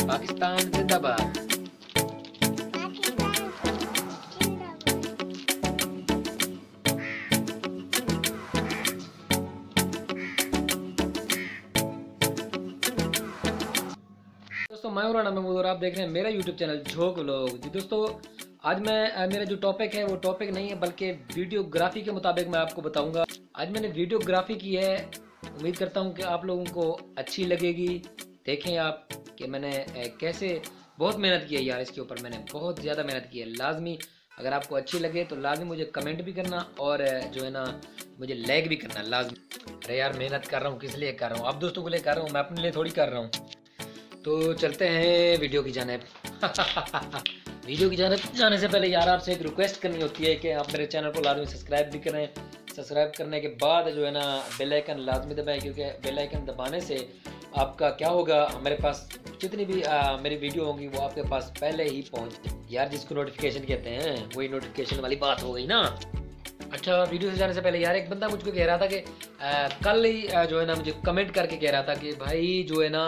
पाकिस्तान जिंदाबाद। दोस्तों मैं हूं राणा महमूद और आप देख रहे हैं मेरा यूट्यूब चैनल झोंक व्लॉग। जी दोस्तों, आज मैं मेरा जो टॉपिक है वो टॉपिक नहीं है बल्कि वीडियोग्राफी के मुताबिक मैं आपको बताऊंगा। आज मैंने वीडियोग्राफी की है, उम्मीद करता हूं कि आप लोगों को अच्छी लगेगी। देखें आप कि मैंने कैसे बहुत मेहनत की है यार, इसके ऊपर मैंने बहुत ज़्यादा मेहनत की है। लाजमी अगर आपको अच्छी लगे तो लाजमी मुझे कमेंट भी करना और जो है ना मुझे लाइक भी करना लाजमी। अरे यार मेहनत कर रहा हूँ, किस लिए कर रहा हूँ? आप दोस्तों के लिए कर रहा हूँ, मैं अपने लिए थोड़ी कर रहा हूँ। तो चलते हैं वीडियो की जानेब। वीडियो की जानेब जाने से पहले यार आपसे एक रिक्वेस्ट करनी होती है कि आप मेरे चैनल को लाजमी सब्सक्राइब भी करें। सब्सक्राइब करने के बाद जो है ना बेल आइकन लाजमी दबाएं, क्योंकि बेल आइकन दबाने से आपका क्या होगा, हमारे पास जितनी भी मेरी वीडियो होंगी वो आपके पास पहले ही पहुंच यार, जिसको नोटिफिकेशन कहते हैं वही नोटिफिकेशन वाली बात हो गई ना। अच्छा, वीडियो से जाने से पहले यार एक बंदा मुझको कह रहा था कि कल ही जो है ना मुझे कमेंट करके कह रहा था कि भाई जो है ना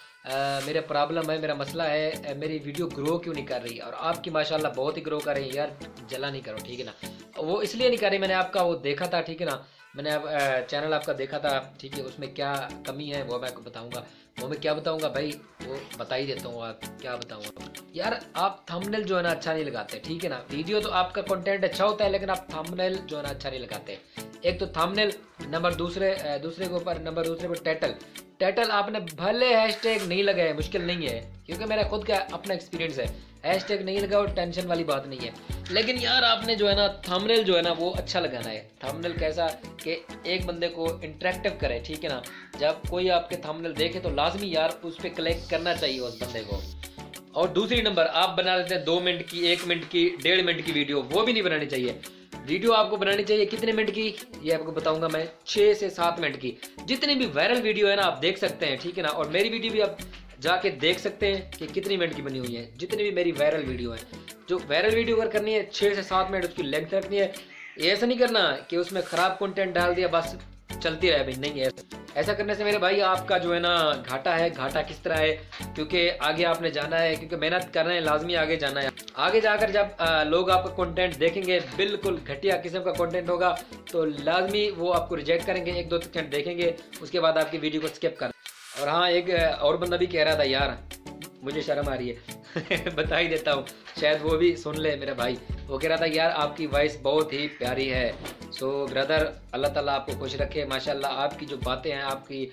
मेरा प्रॉब्लम है, मेरा मसला है, मेरी वीडियो ग्रो क्यों नहीं कर रही। और आपकी माशाल्लाह बहुत ही ग्रो कर रही है यार, जला नहीं करो ठीक है ना। वो इसलिए नहीं कर रही, मैंने आपका वो देखा था ठीक है ना, मैंने चैनल आपका देखा था ठीक है, उसमें क्या कमी है वो मैं आपको बताऊंगा। वो मैं क्या बताऊंगा भाई, वो बता ही देता हूँ। आप क्या बताऊंगा यार, आप थंबनेल जो है ना अच्छा नहीं लगाते ठीक है ना। वीडियो तो आपका कंटेंट अच्छा होता है लेकिन आप थंबनेल जो है ना अच्छा नहीं लगाते। एक तो थंबनेल, नंबर दूसरे के ऊपर, नंबर दूसरे पर टाइटल। टाइटल आपने भले हैशटैग नहीं लगाए, मुश्किल नहीं है, क्योंकि मेरा खुद का अपना एक्सपीरियंस है। हैशटैग नहीं लगाओ, टेंशन वाली बात नहीं है। लेकिन यार आपने जो है ना थंबनेल जो है ना वो अच्छा लगाना है। थंबनेल कैसा कि एक बंदे को इंटरेक्टिव करे ठीक है ना। जब कोई आपके थंबनेल देखे तो लाजमी यार उस पर क्लिक करना चाहिए उस बंदे को। और दूसरी नंबर, आप बना लेते हैं 2 मिनट की, 1 मिनट की, 1.5 मिनट की वीडियो, वो भी नहीं बनानी चाहिए। वीडियो आपको बनानी चाहिए कितने मिनट की, ये आपको बताऊंगा मैं, 6 से 7 मिनट की। जितनी भी वायरल वीडियो है ना आप देख सकते हैं ठीक है ना, और मेरी वीडियो भी आप जाके देख सकते हैं कि कितनी मिनट की बनी हुई है। जितनी भी मेरी वायरल वीडियो है, जो वायरल वीडियो अगर करनी है 6 से 7 मिनट उसकी लेंथ रखनी है। ऐसा नहीं करना कि उसमें खराब कंटेंट डाल दिया बस चलती रहे भाई, नहीं है। ऐसा करने से मेरे भाई आपका जो है ना घाटा है। घाटा किस तरह है, क्योंकि आगे आपने जाना है, क्योंकि मेहनत कर रहे हैं, लाजमी आगे जाना है। आगे जाकर जब लोग आपका कंटेंट देखेंगे, बिल्कुल घटिया किस्म का कंटेंट होगा तो लाजमी वो आपको रिजेक्ट करेंगे। 1-2 सेकंड देखेंगे, उसके बाद आपकी वीडियो को स्किप कर। और हाँ, एक और बंदा भी कह रहा था यार, मुझे शर्म आ रही है बता ही देता हूँ, शायद वो भी सुन ले मेरा भाई। वो कह रहा था यार आपकी वॉइस बहुत ही प्यारी है। सो ब्रदर, अल्लाह ताला आपको खुश रखे माशाल्लाह। आपकी जो बातें हैं, आपकी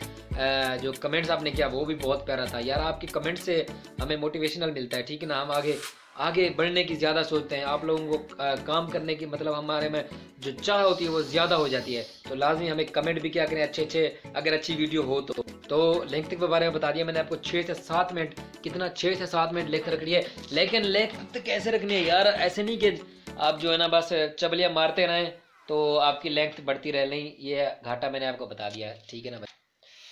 जो कमेंट्स आपने किया वो भी बहुत प्यारा था यार। आपके कमेंट से हमें मोटिवेशनल मिलता है ठीक है ना। हम आगे बढ़ने की ज़्यादा सोचते हैं। आप लोगों को काम करने की मतलब हमारे में जो चाह होती है वो ज़्यादा हो जाती है। तो लाजमी हमें कमेंट भी क्या करें अच्छे अगर अच्छी वीडियो हो तो लेंथ के बारे में बता दिया मैंने आपको। 6 से 7 मिनट, कितना 6 से 7 मिनट लेंथ रखनी है। लेकिन लेंथ कैसे रखनी है यार, ऐसे नहीं कि आप जो है ना बस चबलियाँ मारते रहें तो आपकी लेंथ बढ़ती रहे। नहीं, ये घाटा मैंने आपको बता दिया ठीक है ना भाई।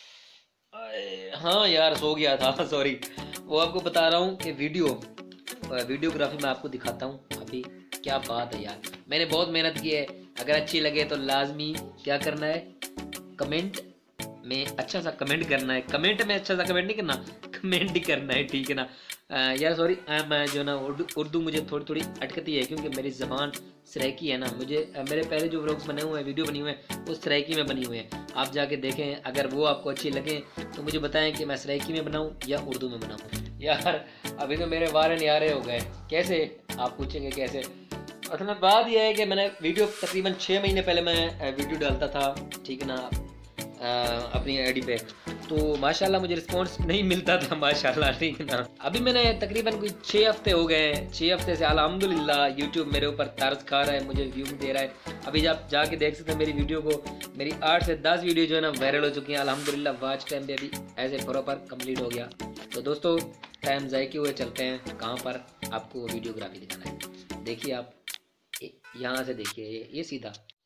हाँ यार सो गया था सॉरी। वो आपको बता रहा हूँ कि वीडियोग्राफी में आपको दिखाता हूँ अभी। क्या बात है यार, मैंने बहुत मेहनत की है। अगर अच्छी लगे तो लाजमी क्या करना है, कमेंट में अच्छा सा कमेंट करना है। कमेंट में अच्छा सा कमेंट नहीं करना, कमेंट ही करना है ठीक है ना। यार सॉरी, मैं जो ना उर्दू मुझे थोड़ी थोड़ी अटकती है, क्योंकि मेरी ज़बान सराइकी है ना। मुझे मेरे पहले जो व्लॉग्स बने हुए हैं, वीडियो बनी हुए हैं, वो सराइकी में बनी हुई है। आप जाके देखें, अगर वो आपको अच्छी लगे तो मुझे बताएं कि मैं सराइकी में बनाऊं या उर्दू में बनाऊं। यार अभी तो मेरे वारे न्यारे हो गए। कैसे, आप पूछेंगे कैसे? असल में बात यह है कि मैंने वीडियो तकरीबन 6 महीने पहले मैं वीडियो डालता था ठीक है ना अपनी आईडी पे, तो माशाल्लाह मुझे रिस्पांस नहीं मिलता था माशाल्लाह ठीक है ना। अभी मैंने तकरीबन कोई 6 हफ्ते हो गए हैं। 6 हफ्ते से अल्हम्दुलिल्लाह यूट्यूब मेरे ऊपर तरस खा रहा है, मुझे व्यू दे रहा है। अभी आप जाके देख सकते हैं मेरी वीडियो को, मेरी 8 से 10 वीडियो जो है ना वायरल हो चुकी हैं अल्हम्दुलिल्लाह। वॉच टाइम भी अभी ऐसे प्रॉपर कंप्लीट हो गया। तो दोस्तों, टाइम ज़ाय हुए चलते हैं कहाँ पर आपको वीडियोग्राफी दिखाना है। देखिए आप यहाँ से देखिए, ये सीधा